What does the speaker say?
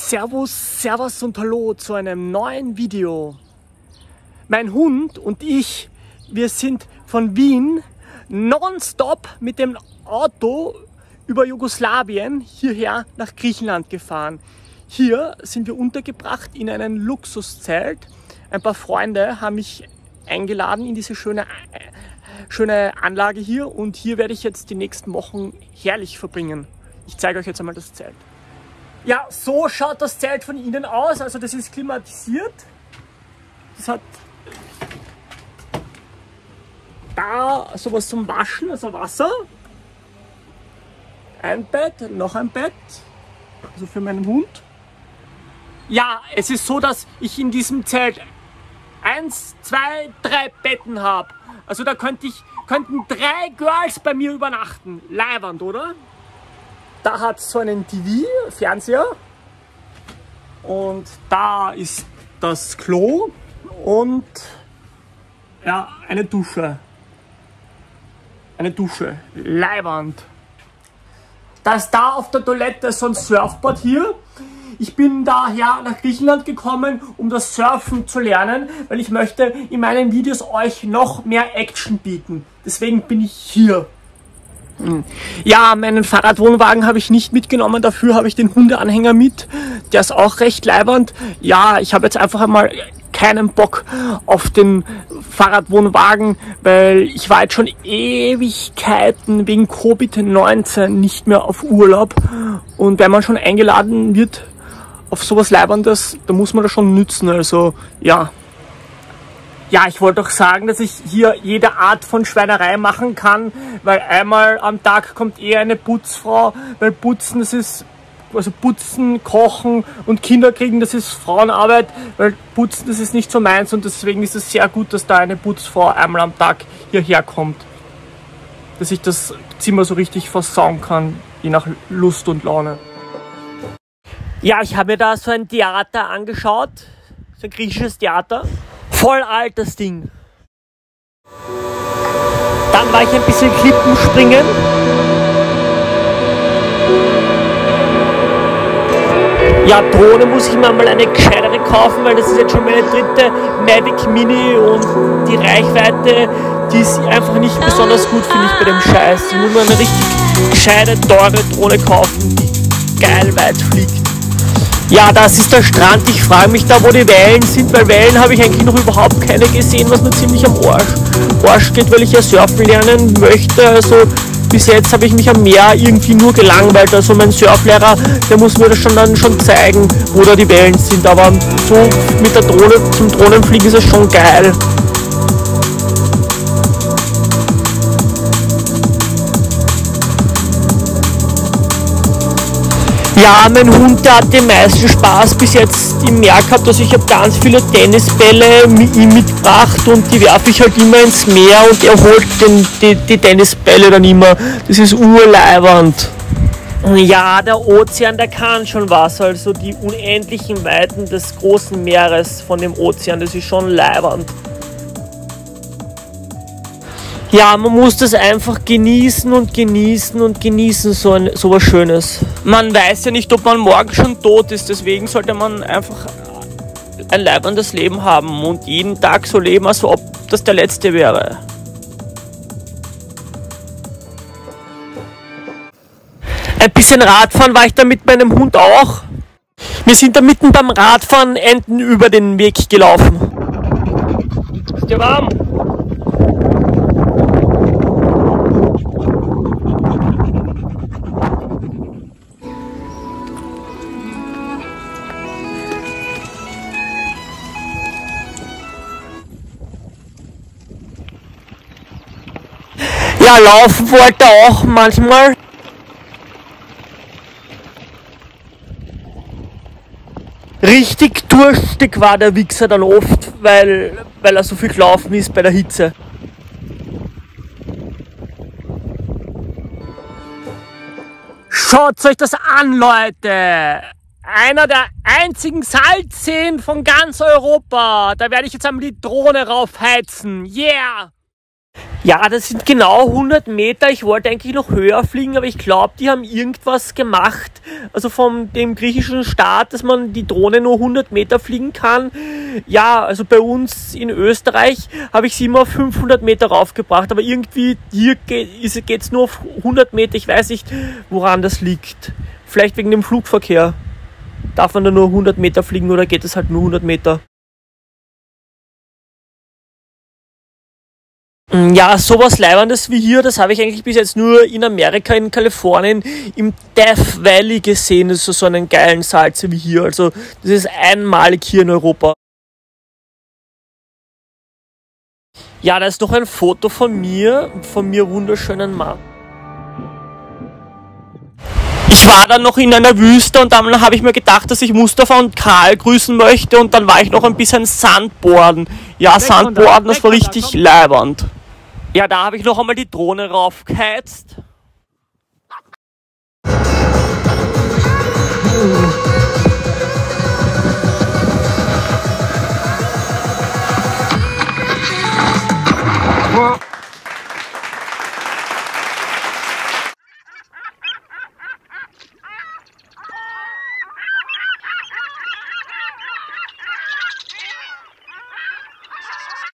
Servus, Servus und Hallo zu einem neuen Video. Mein Hund und ich, wir sind von Wien nonstop mit dem Auto über Jugoslawien hierher nach Griechenland gefahren. Hier sind wir untergebracht in einem Luxuszelt. Ein paar Freunde haben mich eingeladen in diese schöne Anlage hier und hier werde ich jetzt die nächsten Wochen herrlich verbringen. Ich zeige euch jetzt einmal das Zelt. Ja, so schaut das Zelt von innen aus. Also das ist klimatisiert. Das hat da sowas zum Waschen, also Wasser. Ein Bett, noch ein Bett, also für meinen Hund. Ja, es ist so, dass ich in diesem Zelt 1, 2, 3 Betten habe. Also da könnten 3 Girls bei mir übernachten. Leiwand, oder? Da hat es so einen TV, Fernseher. Und da ist das Klo und ja, eine Dusche. Eine Dusche. Leiwand. Da ist da auf der Toilette so ein Surfboard hier. Ich bin daher nach Griechenland gekommen, um das Surfen zu lernen, weil ich möchte in meinen Videos euch noch mehr Action bieten. Deswegen bin ich hier. Ja, meinen Fahrradwohnwagen habe ich nicht mitgenommen, dafür habe ich den Hundeanhänger mit. Der ist auch recht leibernd. Ja, ich habe jetzt einfach einmal keinen Bock auf den Fahrradwohnwagen, weil ich war jetzt schon Ewigkeiten wegen Covid-19 nicht mehr auf Urlaub. Und wenn man schon eingeladen wird auf sowas Leiberndes, da muss man das schon nützen, also ja. Ja, ich wollte auch sagen, dass ich hier jede Art von Schweinerei machen kann, weil einmal am Tag kommt eher eine Putzfrau, weil Putzen, das ist, also Putzen, Kochen und Kinder kriegen, das ist Frauenarbeit, weil Putzen, das ist nicht so meins und deswegen ist es sehr gut, dass da eine Putzfrau einmal am Tag hierher kommt, dass ich das Zimmer so richtig versauen kann, je nach Lust und Laune. Ja, ich habe mir da so ein Theater angeschaut, so ein griechisches Theater. Voll alt das Ding. Dann war ich ein bisschen Klippen springen. Ja, Drohne muss ich mir mal eine gescheitere kaufen, weil das ist jetzt schon meine 3. Mavic Mini und die Reichweite, die ist einfach nicht besonders gut, finde ich, bei dem Scheiß. Ich muss mir eine richtig gescheite, teure Drohne kaufen, die geil weit fliegt. Ja, das ist der Strand. Ich frage mich da, wo die Wellen sind, weil Wellen habe ich eigentlich noch überhaupt keine gesehen, was mir ziemlich am Arsch geht, weil ich ja surfen lernen möchte. Also bis jetzt habe ich mich am Meer irgendwie nur gelangweilt. Also mein Surflehrer, der muss mir das dann schon zeigen, wo da die Wellen sind. Aber so mit der Drohne zum Drohnenfliegen ist es schon geil. Ja, mein Hund, der hat den meisten Spaß bis jetzt im Meer gehabt. Also ich habe ganz viele Tennisbälle mit ihm mitgebracht und die werfe ich halt immer ins Meer und er holt die Tennisbälle dann immer. Das ist urleibernd. Ja, der Ozean, der kann schon was. Also die unendlichen Weiten des großen Meeres von dem Ozean, das ist schon leibernd. Ja, man muss das einfach genießen und genießen und genießen, so was Schönes. Man weiß ja nicht, ob man morgen schon tot ist, deswegen sollte man einfach ein leiberndes Leben haben und jeden Tag so leben, als ob das der letzte wäre. Ein bisschen Radfahren war ich da mit meinem Hund auch. Wir sind da mitten beim Radfahren Enten über den Weg gelaufen. Ist dir warm? Ja, laufen wollte er auch manchmal. Richtig durstig war der Wichser dann oft, weil er so viel gelaufen ist bei der Hitze. Schaut euch das an, Leute! Einer der einzigen Salzseen von ganz Europa. Da werde ich jetzt einmal die Drohne raufheizen. Yeah! Ja, das sind genau 100 Meter. Ich wollte eigentlich noch höher fliegen, aber ich glaube, die haben irgendwas gemacht. Also von dem griechischen Staat, dass man die Drohne nur 100 Meter fliegen kann. Ja, also bei uns in Österreich habe ich sie immer auf 500 Meter raufgebracht. Aber irgendwie hier geht's nur auf 100 Meter. Ich weiß nicht, woran das liegt. Vielleicht wegen dem Flugverkehr. Darf man da nur 100 Meter fliegen oder geht es halt nur 100 Meter? Ja, sowas Leibendes wie hier, das habe ich eigentlich bis jetzt nur in Amerika, in Kalifornien, im Death Valley gesehen. Das ist so einen geilen Salze wie hier. Also das ist einmalig hier in Europa. Ja, da ist noch ein Foto von mir wunderschönen Mann. Ich war dann noch in einer Wüste und dann habe ich mir gedacht, dass ich Mustafa und Karl grüßen möchte und dann war ich noch ein bisschen Sandboarden. Ja, Sandboarden, das war richtig leibernd. Ja, da habe ich noch einmal die Drohne raufgeheizt.